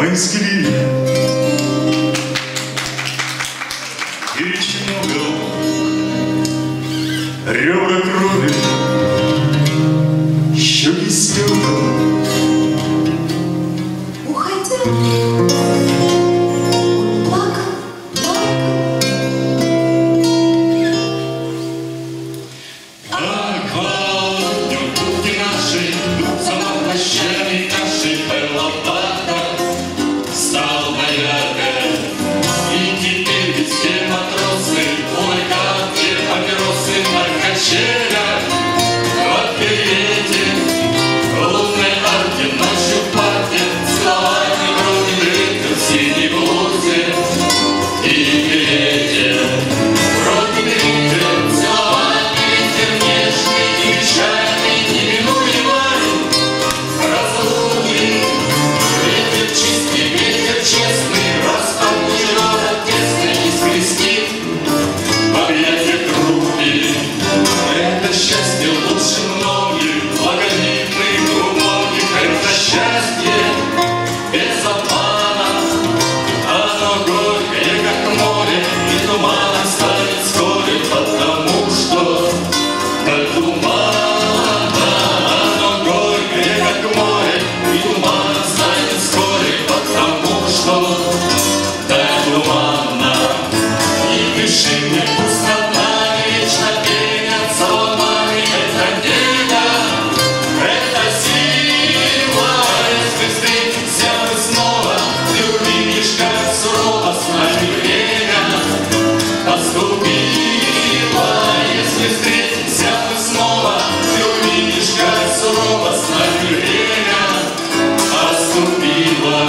Москве и речной угол, ребра крови, щеки стекол. Уходя, плакал, плакал. Огонь пути наши, сама плащами нашей лопата стал моряком. И теперь везде матросы, ой, как те папиросы наркачеля. Как переедете лунной арте, ночью в парке, словами вроде ветер в синей блузе. И ветер, вроде ветер, словами ветер нежный, печальный, неминуемый разлуки. Ветер чистый, ветер честный, распахнет город тесный и скрестит в объятиях руки. Это счастье лучше многих благовидных убогих. Это счастье без обмана. Оно горькое, как море, и туманом станет вскоре, потому что до тумана. Оно горькое, как море, и туманом станет вскоре, потому что до тумана. И пиши мне, пусть над нами вечно пенятся волнами. Это дело, это сила. Если встретимся мы снова, ты увидишь, как сурово с нами время поступило. Если встретимся мы снова, ты увидишь, как сурово с нами время поступило.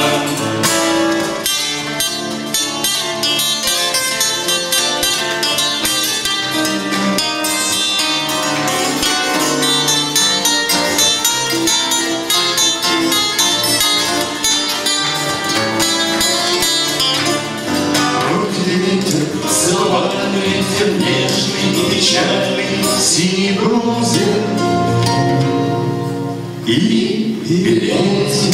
Руки ветер, целовальный ветер нежный и печальный в синей брузе. И берете.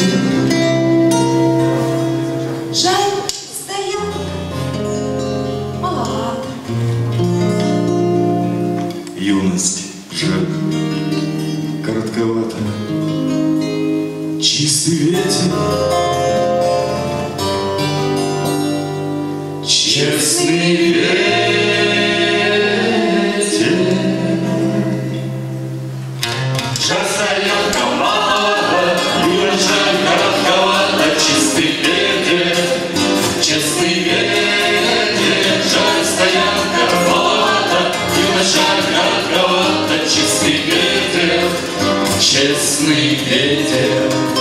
Жаль, стоянка маловато. Юность, жаль, коротковато. Чистый ветер, честный ветер. Жаль, стоянка маловато, юность, жаль, коротковато. Чистый ветер, честный ветер. Жаль, стоянка маловато, юность, жаль, коротковато. Чистый ветер, честный ветер.